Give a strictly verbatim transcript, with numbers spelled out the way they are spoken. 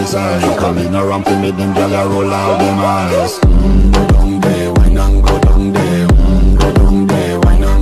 inside. Coming around to me, them gyal a roll out them eyes. Mm.